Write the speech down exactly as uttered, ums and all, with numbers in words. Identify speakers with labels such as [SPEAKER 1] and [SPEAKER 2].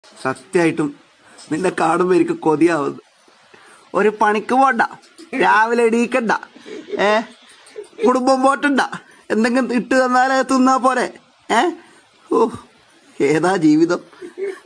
[SPEAKER 1] സത്യമായിട്ടും നിന്നെ കാണുമ്പോൾ എനിക്ക് കൊതിയാവുന്നു. ഒരു പണിക്ക് പോണ്ട, രാവിലെ എണീക്കണ്ട, ഏ കുടുംബം പോറ്റണ്ട, എന്തെങ്കിലും ഇട്ട് തന്നാലേ തിന്നാ പോരെ. ഏ ഓ ഏതാ ജീവിതം.